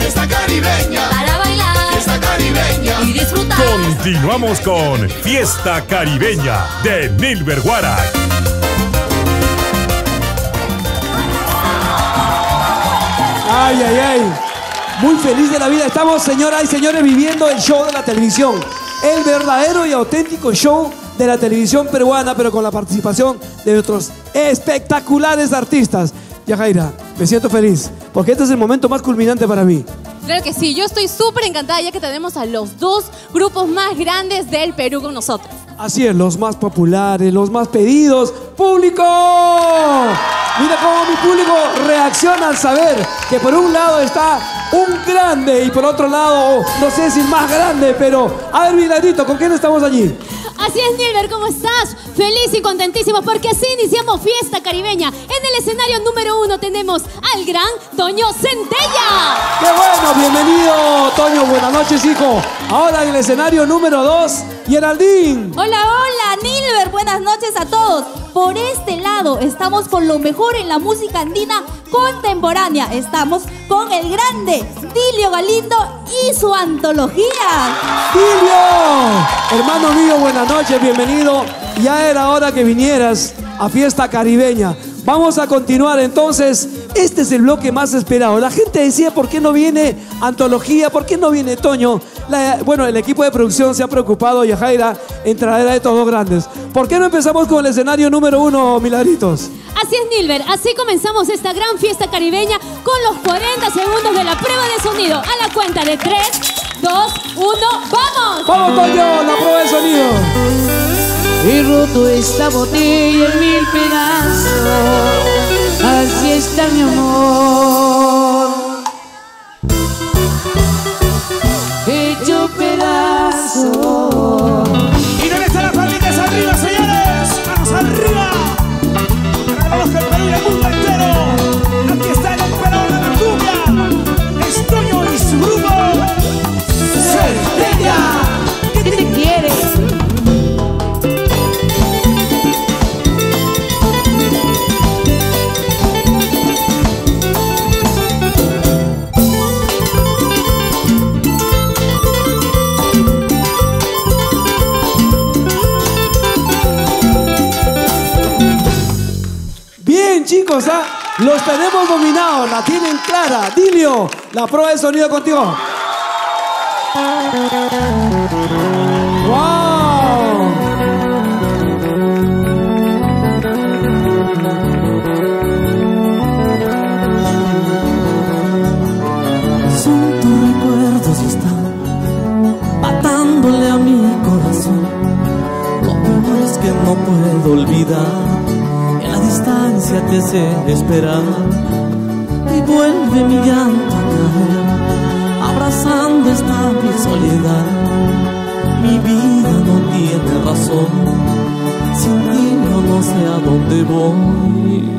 Fiesta caribeña. Para bailar. Fiesta caribeña. Y disfrutar. Continuamos con Fiesta Caribeña de Nilbert Guara. Ay, ay, ay. Muy feliz de la vida. Estamos, señoras y señores, viviendo el show de la televisión. El verdadero y auténtico show de la televisión peruana, pero con la participación de nuestros espectaculares artistas. Yajaira, me siento feliz, porque este es el momento más culminante para mí. Claro que sí, yo estoy súper encantada ya que tenemos a los dos grupos más grandes del Perú con nosotros. Así es, los más populares, los más pedidos. ¡Público! Mira cómo mi público reacciona al saber que por un lado está un grande y por otro lado, no sé si más grande, pero... A ver, Milagrito, ¿con quién estamos allí? Así es, Nilbert, ¿cómo estás? Feliz y contentísimo porque así iniciamos Fiesta Caribeña. En el escenario número 1 tenemos al gran Toño Centella. ¡Qué bueno! Bienvenido, Toño. Buenas noches, hijo. Ahora en el escenario número 2, Geraldine. Hola, hola, Nilbert. Buenas noches a todos. Por este lado estamos con lo mejor en la música andina contemporánea. Estamos con el grande Dilio Galindo y su antología. ¡Dilio! Hermano mío, buenas noches, bienvenido. Ya era hora que vinieras a Fiesta Caribeña. Vamos a continuar entonces. Este es el bloque más esperado. La gente decía, ¿por qué no viene Antología? ¿Por qué no viene Toño? Bueno, el equipo de producción se ha preocupado, Yajaira, en traer a estos dos grandes. ¿Por qué no empezamos con el escenario número 1, Milagritos? Así es, Nilbert. Así comenzamos esta gran Fiesta Caribeña con los 40 segundos de la prueba de sonido. A la cuenta de 3, 2, 1, ¡vamos! ¡Vamos, Toño! La prueba de sonido. He roto esta botella en 1000 pedazos. Así está mi amor, hecho pedazos. ¿Y dónde están las palmitas arriba, señores? ¡Manos arriba! Para que el Perú y el mundo entero. Aquí está el emperador de la cumbia. Es Toño y su grupo. Centella. ¿Qué te quieres? Chicos, los tenemos dominados, la tienen clara. Dilio, la prueba de sonido contigo. ¡Wow! Son tus recuerdos y están matándole a mi corazón. Lo peor es que no puedo olvidar. En la distancia te sé esperar y vuelve mi llanto a caer, abrazando esta mi soledad. Mi vida no tiene razón, sin ti yo no sé a dónde voy.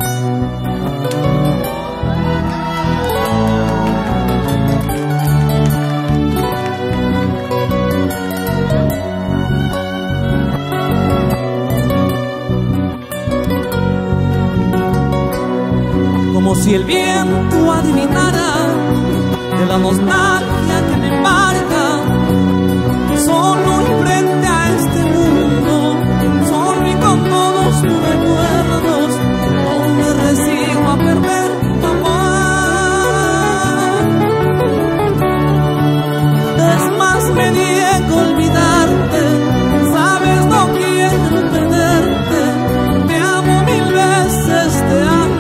Como si el viento adivinara de la nostalgia que me embarga, solo y frente a este mundo, solo y con todos tus recuerdos, no me resigno a perder tu amor. Es más, me niego a olvidarte, sabes, no quiero perderte, te amo 1000 veces, te amo.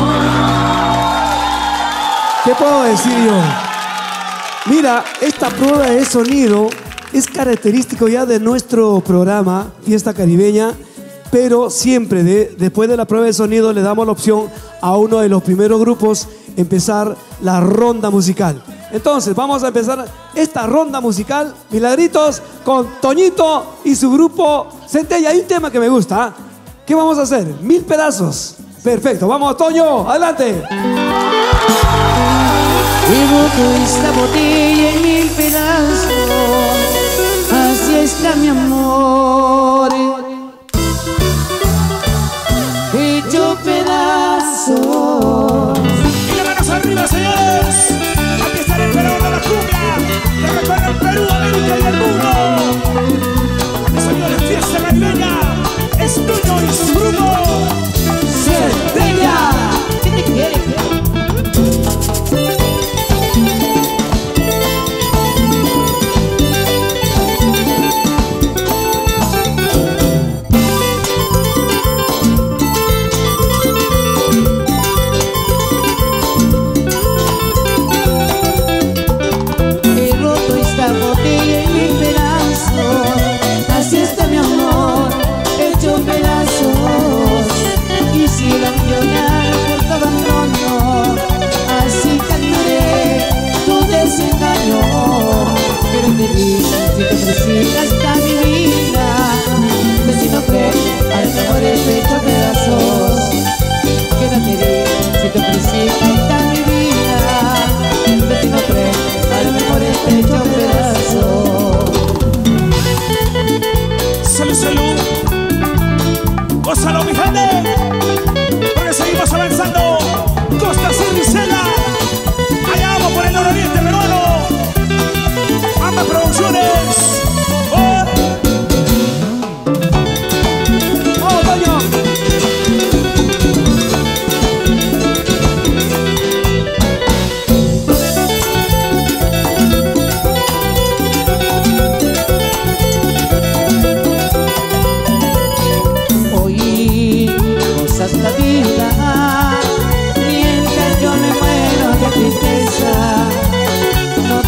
¿Qué puedo decir yo? Mira, esta prueba de sonido es característico ya de nuestro programa Fiesta Caribeña, pero siempre después de la prueba de sonido le damos la opción a uno de los primeros grupos empezar la ronda musical. Entonces vamos a empezar esta ronda musical, Milagritos, con Toñito y su grupo Centella. Hay un tema que me gusta, ¿eh? ¿Qué vamos a hacer? 1000 pedazos. Perfecto, vamos, Toño, adelante. He roto esta botella en 1000 pedazos. Así está mi amor, hecho pedazos. Y las manos arriba, señores. Aquí está el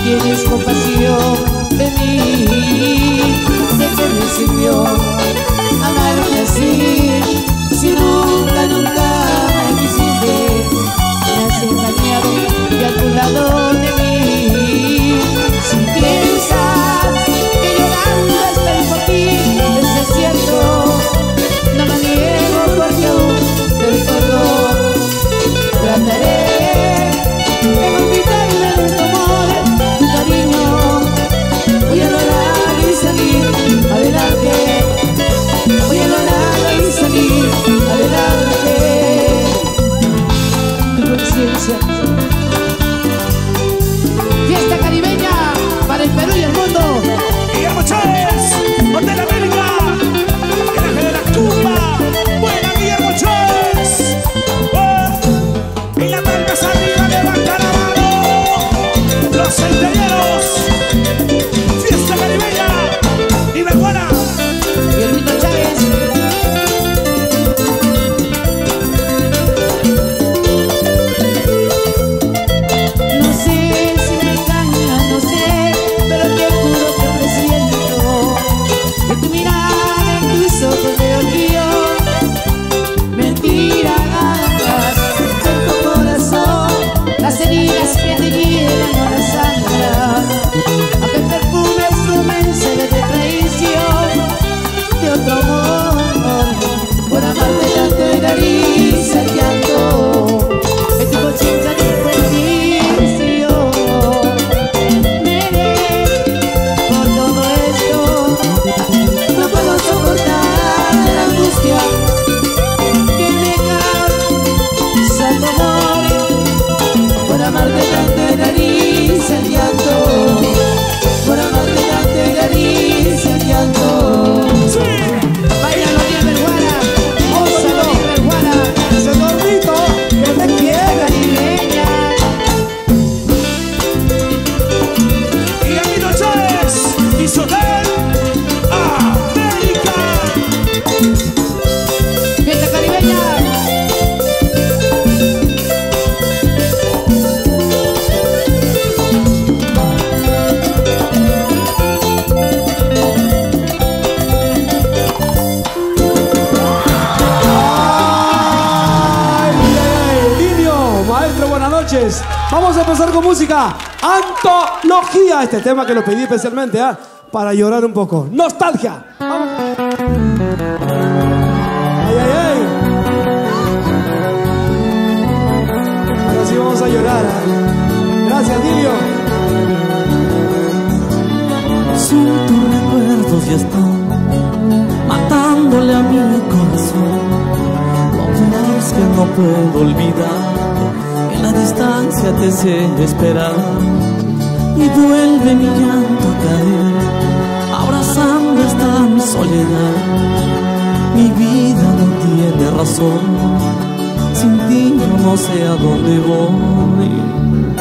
tienes compasión de mí, de que me enseñó a amarte así. Si nunca, nunca me quisiste, me has engañado y a tu lado de mí. Si piensas que llorando estoy por ti, eso es cierto, no me niego porque aún te recuerdo. Trataré de olvidarme de tu amor, tu cariño. Voy a lograr y salir adelante. Voy a lograr y salir adelante. Tu conciencia. Fiesta caribeña para el Perú y el mundo. Guillermo Chávez, Hotel América, el ángel de la tumba. Buena, Guillermo Chávez. Oh, y la palmas arriba, levanta la mano. Los centeneros. Fiesta caribeña. Iberguana. Guillermito Chávez. No sé si me engañas, no sé, pero te juro que presiento que tu mirada en tus ojos veo el mío. Mentira hagas en tu corazón, las heridas que te llevan ahora sangran. Aunque el perfume es tu mensaje de traición, de otro amor, por amarte tanto de nariz al llanto, en tu conciencia dijo el vicio. Mire, por todo esto, no puedo soportar la angustia que me causa tu amor, por amarte tanto de nariz al llanto, por amarte tanto de nariz al llanto. Báilalo bien, Verguara, gózalo bien, Verguara, ese gordito que te quiere, caribeña. Guillermo Chávez y su Hotel América. Fiesta caribeña. Dinio, maestro, buenas noches. Vamos a empezar con música. Antología. Este tema que lo pedí especialmente para llorar un poco. Nostalgia. Vamos. Ay, ay, ay. Ahora sí vamos a llorar. Gracias, Dinio. Son tus recuerdos y están matándole a mi corazón. Lo peor es que no puedo olvidar, en la distancia te sé esperar. Y vuelve mi llanto a caer, abrazando esta soledad. Mi vida no tiene razón, sin ti yo no sé a dónde voy.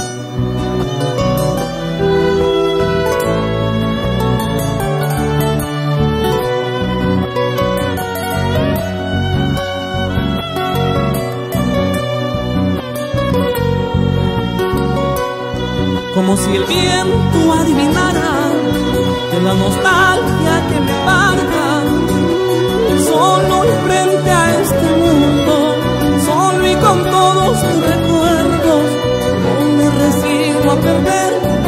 Como si el viento adivinara de la nostalgia que me embarga. Solo y frente a este mundo, solo y con todos tus recuerdos, no me resisto a perder tu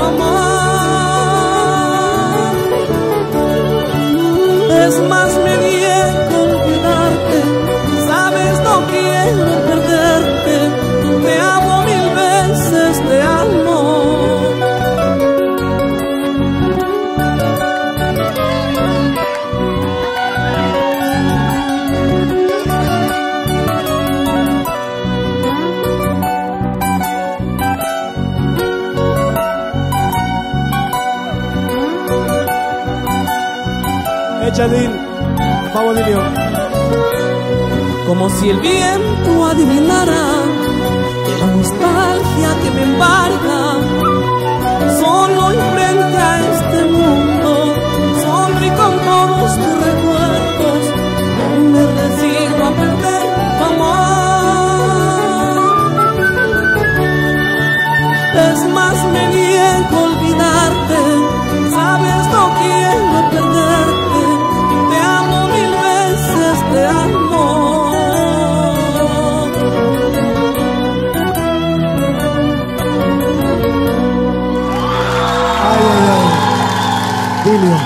amor. Es más, me niego a olvidarte, sabes, no quiero perderte. Te amo mil veces, te amo. Échale. Vamos, Dinio. Como si el viento adivinara de la nostalgia que me embarga. Solo y frente a este mundo, solo y con todos tus recuerdos, no me resisto a perder tu amor. Es más, me niego a olvidar quiero perderte. Te amo mil veces, te amo. Ay, ay, ay. Dilio,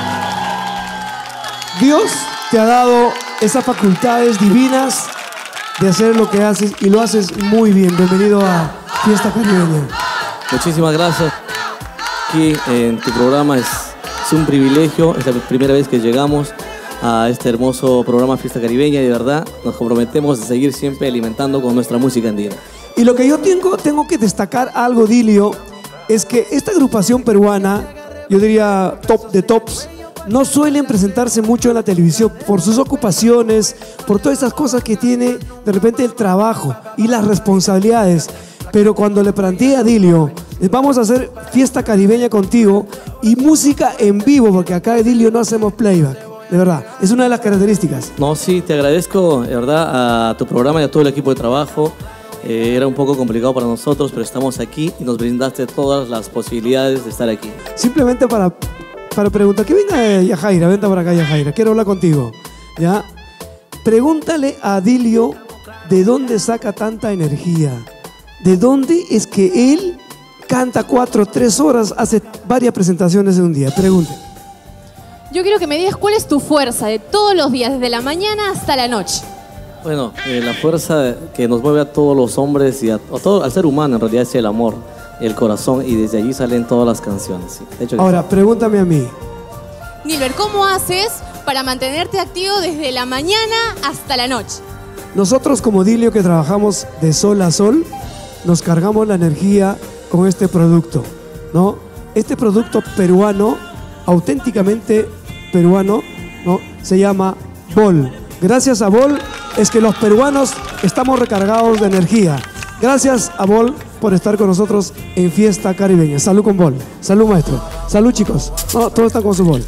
Dios te ha dado esas facultades divinas de hacer lo que haces y lo haces muy bien. Bienvenido a Fiesta Caribeña. Muchísimas gracias. Aquí en tu programa es un privilegio. Es la primera vez que llegamos a este hermoso programa Fiesta Caribeña y de verdad nos comprometemos a seguir siempre alimentando con nuestra música andina. Y lo que yo tengo que destacar algo, Dilio, es que esta agrupación peruana, yo diría top de tops, no suelen presentarse mucho en la televisión por sus ocupaciones, por todas esas cosas que tiene de repente el trabajo y las responsabilidades. Pero cuando le planteé a Dilio, vamos a hacer Fiesta Caribeña contigo y música en vivo, porque acá en Dilio no hacemos playback, de verdad, es una de las características. No, sí, te agradezco, de verdad, a tu programa y a todo el equipo de trabajo. Era un poco complicado para nosotros, pero estamos aquí y nos brindaste todas las posibilidades de estar aquí. Simplemente para preguntar, que venga Yajaira, vente por acá Yajaira, quiero hablar contigo, ¿ya? Pregúntale a Dilio de dónde saca tanta energía, de dónde es que él canta 4 o 3 horas, hace varias presentaciones en un día. Pregunte. Yo quiero que me digas cuál es tu fuerza de todos los días, desde la mañana hasta la noche. Bueno, la fuerza que nos mueve a todos los hombres y a todo, al ser humano en realidad es el amor, el corazón, y desde allí salen todas las canciones. Sí. De hecho, ahora, pregúntame a mí. Nilber, ¿cómo haces para mantenerte activo desde la mañana hasta la noche? Nosotros como Dilio, que trabajamos de sol a sol, nos cargamos la energía con este producto, ¿no? Este producto peruano, auténticamente peruano, ¿no? Se llama Bol. Gracias a Bol es que los peruanos estamos recargados de energía. Gracias a Bol por estar con nosotros en Fiesta Caribeña. Salud con Bol. Salud, maestro. Salud, chicos. No, todos están con su Bol.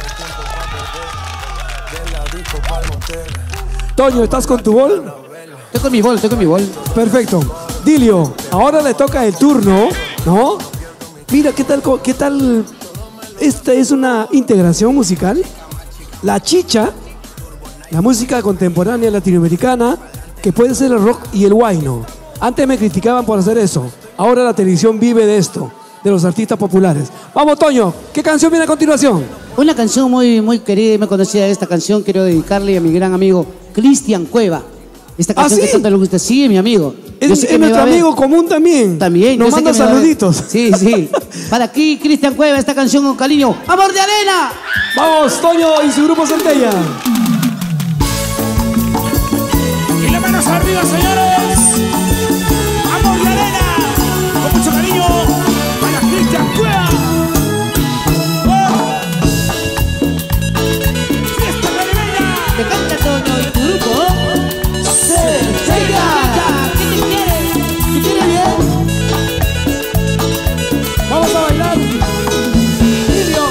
Toño, ¿estás con tu Bol? Estoy con mi Bol, estoy con mi Bol. Perfecto. Dilio, ahora le toca el turno, ¿no? Mira, ¿qué tal? Esta es una integración musical. La chicha, la música contemporánea latinoamericana, que puede ser el rock y el huayno. Antes me criticaban por hacer eso. Ahora la televisión vive de esto, de los artistas populares. Vamos, Toño, ¿qué canción viene a continuación? Una canción muy querida y muy conocida. Esta canción quiero dedicarle a mi gran amigo Cristian Cueva. Esta canción ¿sí? que tanto le gusta. Sí, mi amigo. Es nuestro amigo común también. También. Nos manda saluditos. Sí, sí. Para aquí, Cristian Cueva, esta canción con cariño. ¡Amor de arena! Vamos, Toño y su grupo Centella. Y las manos arriba, señores. Amor de arena. Con mucho cariño para Cristian Cueva. Fiesta Caribeña. Te canta Toño y tu grupo. ¿Qué te quiere? ¿Te quiere bien? Vamos a bailar. Dilio.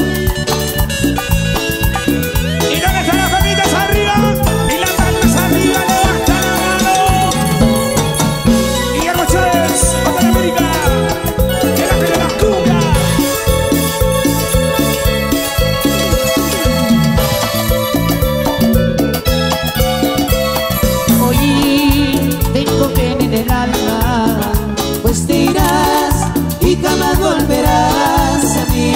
¿Y dónde están las palmitas arriba? Y las palmas arriba, levanta la mano. Y Guillermo Chávez, Hotel América, que la de la cumbia. Hoy tengo pena en el alma, pues te irás y jamás volverás a mí.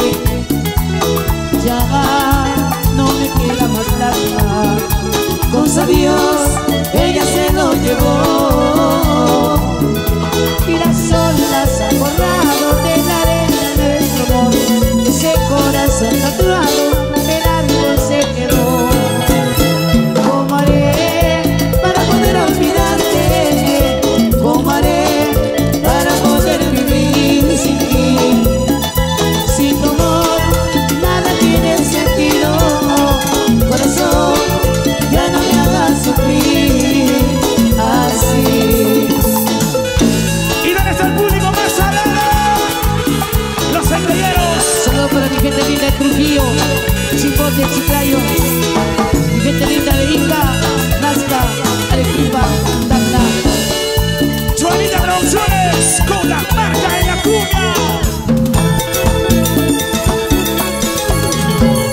Ya no me queda más lágrima, cosa Dios, ella se lo llevó. Y las olas han borrado de la arena nuestro amor, ese corazón tatuado, el árbol se quedó. ¿Cómo haré para poder olvidarte? ¿Cómo haré para poder vivir sin ti? Sin tu amor nada tiene sentido. Corazón, ya no me hagas sufrir así. ¿Y dónde está el público más alado? Los centelleros. Solo para mi gente linda de Trujillo, Chipote, Chiclayo, mi gente linda de Ica, Nazca, Arequipa, Tacna. Juanita Producciones con la marca en la cuña.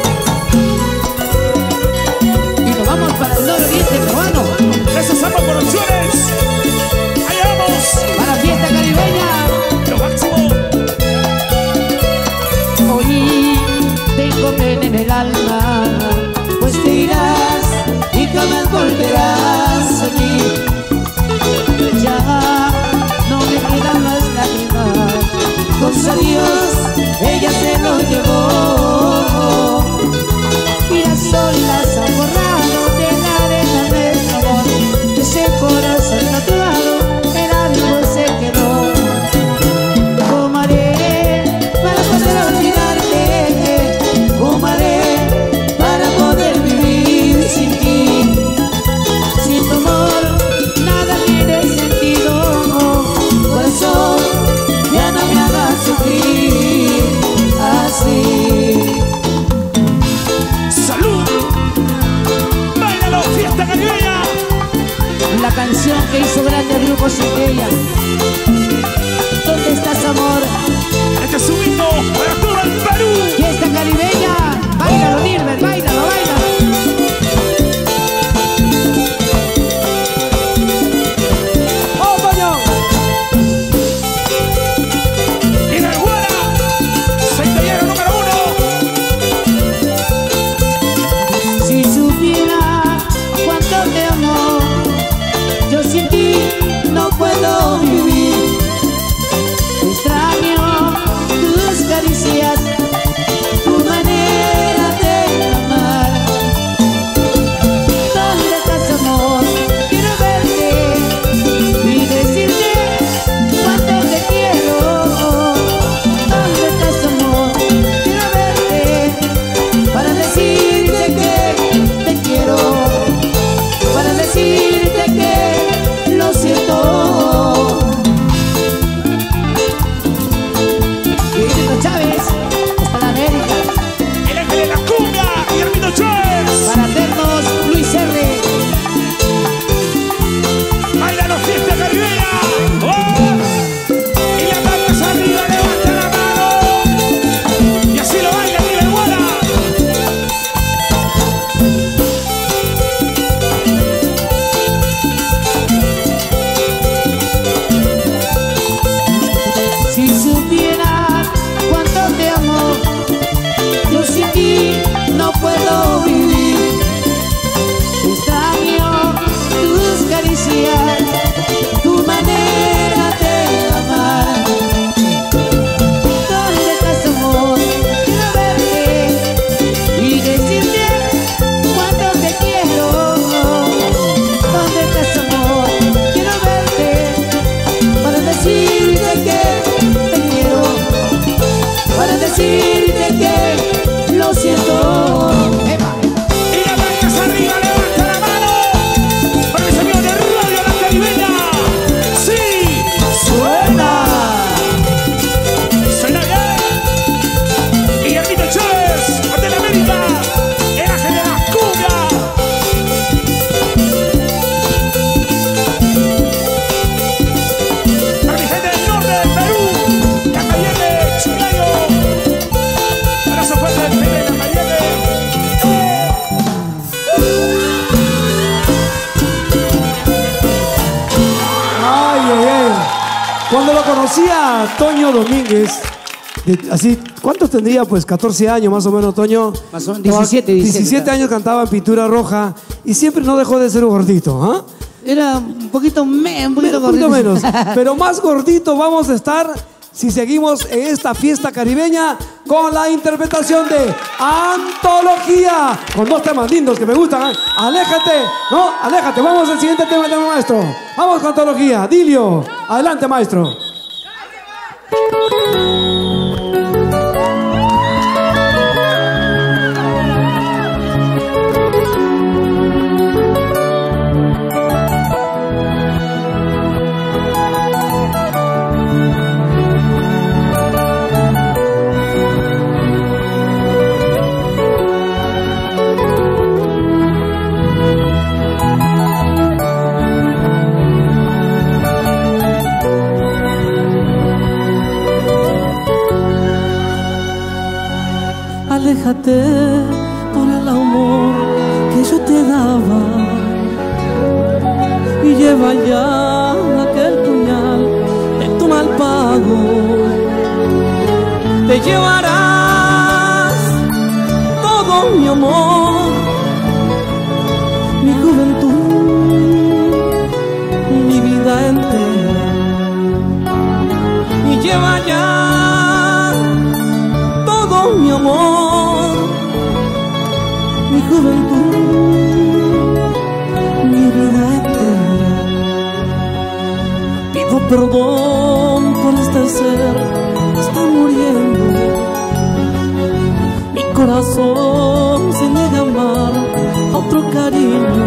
el alma, pues te irás y jamás volverás a mí. Ya no me quedan más lágrimas, con su adiós ella se lo llevó. Y las olas han borrado de la arena de su amor, de ese corazón tatuado, el alma se quedó. ¿Cómo haré para poder olvidarte? ¿Cómo haré para poder vivir sin ti? Sin tu amor nada tiene sentido. Corazón, ya no me hagas sufrir así. ¡Salud! ¡Báilalo, fiesta caribeña! La canción que hizo grande el grupo Centella. ¿Dónde estás, amor? Este es un himno para todo el Perú. Fiesta caribeña. Báilalo, Nilbert, báilalo, báilalo. ¡Oh, Toño! Y la Guara, centellero número 1. Si supiera cuánto te amo, yo sin ti no puedo vivir. Extraño tus caricias, tu manera de amar. ¿Dónde estás, amor? Quiero verte y decirte cuánto te quiero. ¿Dónde estás, amor? Quiero verte para decirte que te quiero, para decirte que lo siento. Guillermo Chávez, hasta la América. El ángel de la cumbia, Guillermito Chávez. Para vernos, Luis R. ¡Báilalo, fiesta caribeña! ¡Oh! Y las manos arriba, levanta la mano. Y así lo baila, mira el Guara. Si supieras cuánto te amo, yo sin ti no puedo vivir. Extraño tus caricias, tu manera de amar. ¿Dónde estás, amor? Quiero verte y decirte cuánto te quiero. ¿Dónde estás, amor? Quiero verte para decirte que te quiero, para decirte que lo siento. Y las manos arriba, levanta la mano. Para mis amigos de Radio La Caribeña. ¡Sí! ¡Suena! ¡Suena bien! Guillermito Chávez, de la América. El ángel de la cumbia. Para mi gente del norte del Perú, la Cayenne, Chiclayo. Abrazo fuerte del Perú, la Cayenne. Ay, ay, ay. Cuando lo conocía Toño Domínguez, así, ¿cuántos tendría? Pues 14 años más o menos, Toño. Más o menos 17 años cantaba en Pintura Roja y siempre no dejó de ser un gordito, ¿ah? Era un poquito Un gordito. poquito menos, pero más gordito vamos a estar si seguimos en esta fiesta caribeña con la interpretación de Antología, con dos temas lindos que me gustan, ¿eh? Aléjate, no, aléjate, vamos al siguiente tema, maestro. Vamos con Antología, Dilio, adelante, maestro. Aléjate por el amor que yo te daba y lleva ya aquel puñal en tu mal pago. Te llevarás todo mi amor, mi juventud, mi vida entera, y lleva ya todo mi amor, mi juventud, mi vida entera. Pido perdón por este ser que está muriendo. Mi corazón se niega a amar a otro cariño.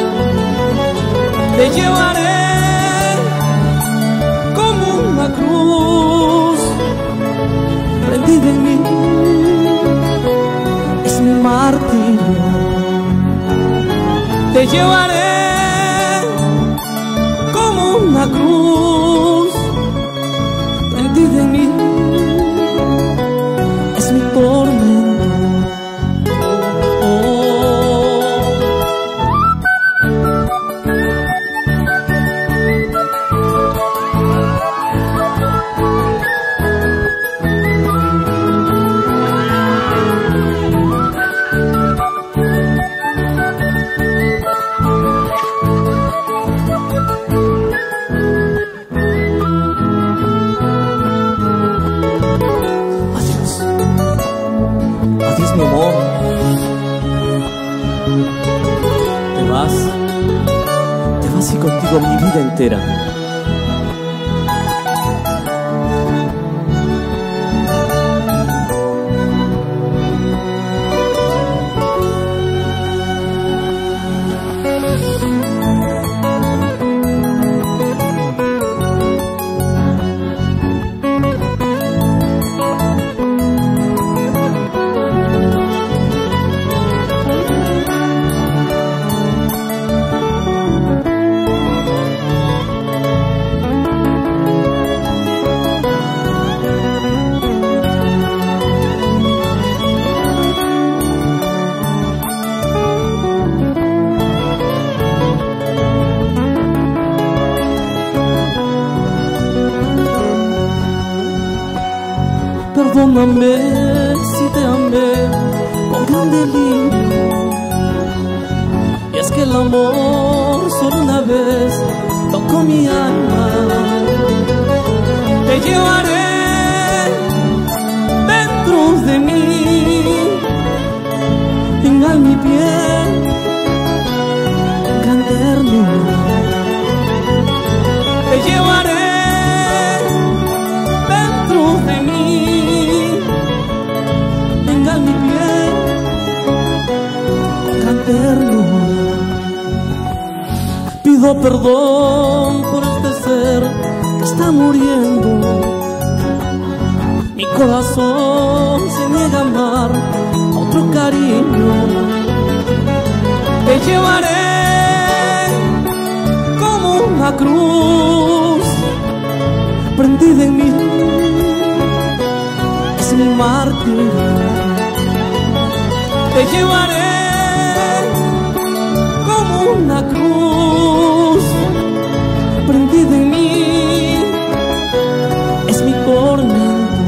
Te llevaré como una cruz prendida en mí, es mi martirio. Te llevaré como una cruz prendida en mí, es mi tormento. Adiós mi amor, te vas y contigo mi vida entera. Perdóname si te amé con gran delirio, y es que el amor solo una vez tocó mi alma. Te llevaré dentro de mí, en alma y piel, en gran ternura. Te llevaré dentro de mí, mi piel, con ternura. Pido perdón por este ser que está muriendo. Mi corazón se niega a amar a otro cariño. Te llevaré como una cruz prendida en mí, es mi martirio. Te llevaré como una cruz prendida en mí, es mi tormento.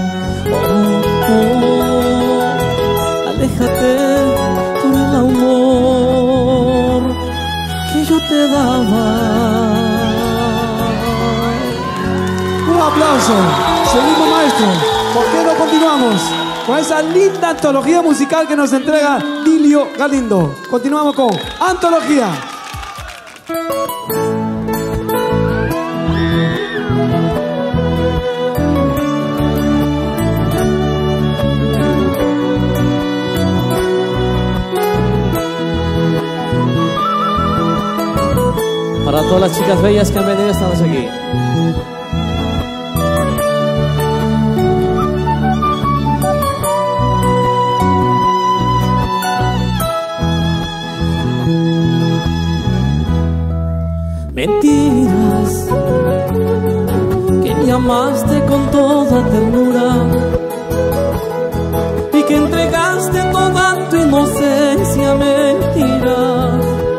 Aléjate por el amor que yo te daba. Un aplauso. Seguimos, maestro. ¿Por qué no continuamos con esa linda antología musical que nos entrega Dilio Galindo? Continuamos con Antología. Para todas las chicas bellas que han venido esta noche aquí. Mentiras que me amaste con toda ternura y que entregaste toda tu inocencia. Mentiras,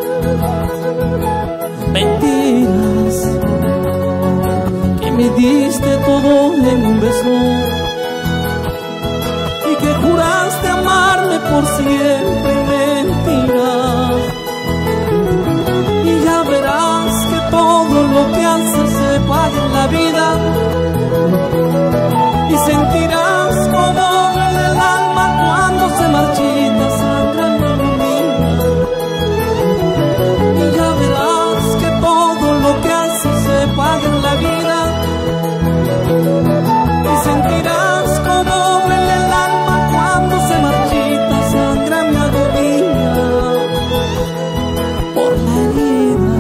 mentiras que me diste todo en un beso y que juraste amarme por siempre mentirás. Y ya verás que todo lo que haces se paga en la vida. Y sentirás como duele el alma cuando se marchita sangrando niña. Y ya verás que todo lo que haces se paga en la vida. Y sentirás como duele el alma cuando se marchita sangra mi agonía por la herida.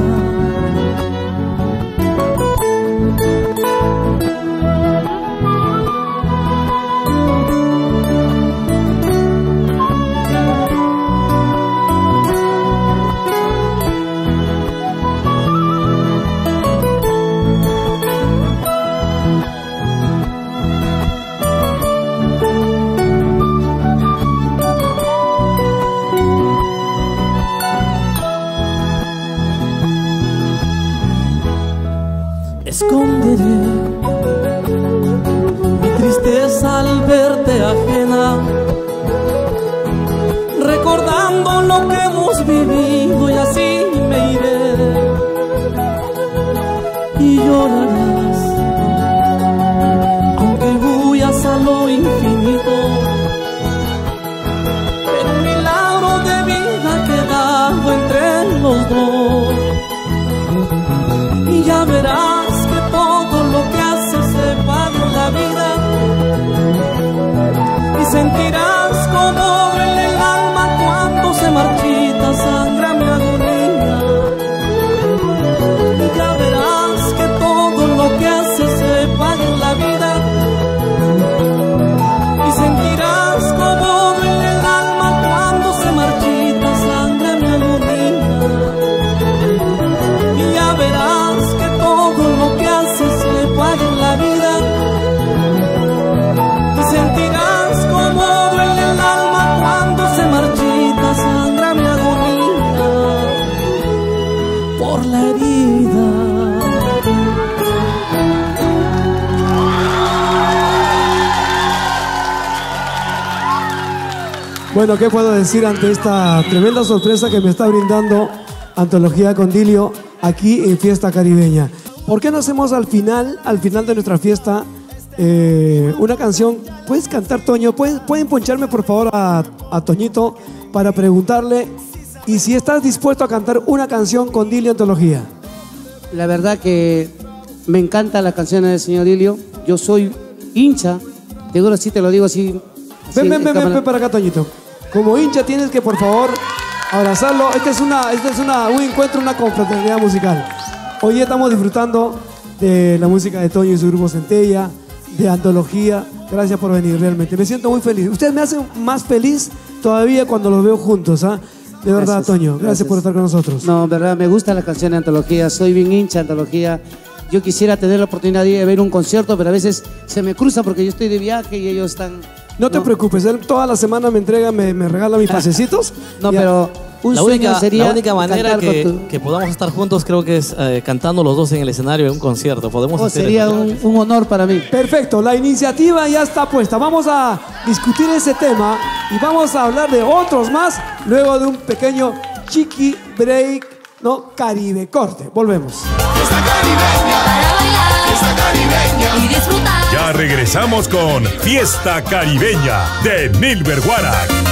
Esconderé mi tristeza al verte ajena, recordando lo que hemos vivido, y así me iré. Y llorarás, aunque huyas a lo infinito, pero un milagro de vida quedado entre los dos. Y ya verás que todo lo que haces se paga en la vida. Y sentirás como duele el alma cuando se marchita sangra mi agonía. Y ya verás que todo lo que haces se paga en la vida. Y sentirás como duele el alma cuando se marchita sangra mi agonía. Y ya verás que todo lo que haces se paga en la vida. Y sentirás como duele el alma cuando se marchita sangra mi agonía por la herida. Bueno, ¿qué puedo decir ante esta tremenda sorpresa que me está brindando Antología con Dilio aquí en Fiesta Caribeña? ¿Por qué no hacemos al final de nuestra fiesta, una canción? ¿Puedes cantar, Toño? ¿Pueden poncharme por favor a Toñito para preguntarle y si estás dispuesto a cantar una canción con Dilio Antología? La verdad que me encanta la canción del señor Dilio. Yo soy hincha, te digo así, te lo digo así. Ven para acá, Toñito. Como hincha tienes que, por favor, abrazarlo. Este es un encuentro, una confraternidad musical. Hoy estamos disfrutando de la música de Toño y su grupo Centella, de Antología. Gracias por venir, realmente. Me siento muy feliz. Ustedes me hacen más feliz todavía cuando los veo juntos, ¿ah? De verdad, gracias, Toño. Gracias por estar con nosotros. No, en verdad, me gusta la canción de Antología. Soy bien hincha de Antología. Yo quisiera tener la oportunidad de ver un concierto, pero a veces se me cruza porque yo estoy de viaje y ellos están... No te preocupes, él toda la semana me entrega, me regala mis pasecitos. No, pero un sueño sería la única manera que podamos estar juntos creo que es cantando los dos en el escenario en un concierto. Podemos hacer sería un honor para mí. Perfecto, la iniciativa ya está puesta. Vamos a discutir ese tema y vamos a hablar de otros más luego de un pequeño chiqui break, ¿no? Caribe corte. Volvemos. Fiesta caribeña, Para bailar fiesta caribeña. y disfrutar. Ya regresamos con Fiesta Caribeña de Nilber Guarac.